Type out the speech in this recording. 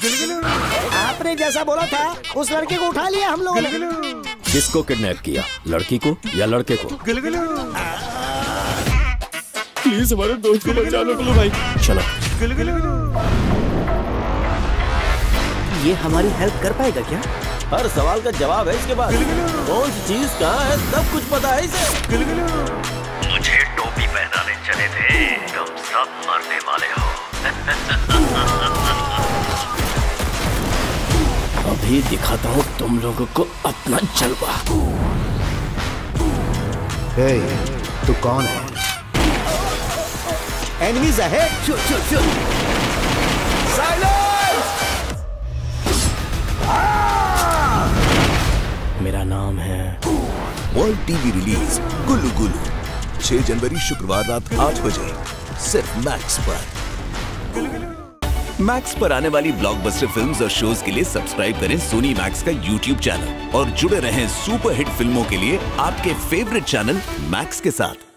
आपने जैसा बोला था उस लड़के को उठा लिया हम लोगों ने। किसको किडनैप किया, लड़की को या लड़के को? प्लीज हमारे दोस्त को बचा लो भाई। चलो। ये हमारी हेल्प कर पाएगा क्या? हर सवाल का जवाब है इसके पास। कौन सी चीज कहाँ है सब कुछ पता है इसे। मुझे टोपी पहनाने चले थे, तुम सब मरने वाले हो। अभी दिखाता हूँ तुम लोगों को अपना जलवा। तू कौन है? Enemies ahead. मेरा नाम है world TV release Gullu Gullu 6 जनवरी शुक्रवार रात 8 बजे सिर्फ मैक्स पर। मैक्स पर आने वाली ब्लॉकबस्टर फिल्म्स और शोज के लिए सब्सक्राइब करें सोनी मैक्स का यूट्यूब चैनल और जुड़े रहें सुपर हिट फिल्मों के लिए आपके फेवरेट चैनल मैक्स के साथ।